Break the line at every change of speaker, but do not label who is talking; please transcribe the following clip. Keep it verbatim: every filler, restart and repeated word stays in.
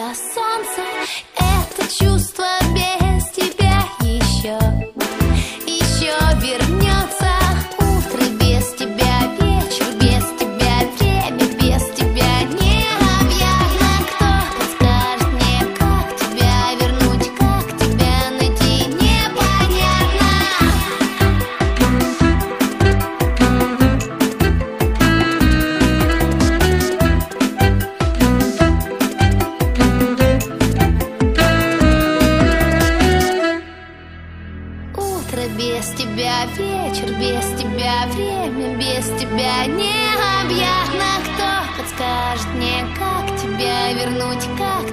до солнца. Это чувство без тебя еще, еще вернется. Утро без тебя, вечер без тебя, время без тебя необъятно. Кто подскажет мне, как тебя вернуть, как тебя найти, непонятно. Утро без тебя, вечер без тебя, время без тебя необъятно. Кто подскажет мне, как тебя вернуть, как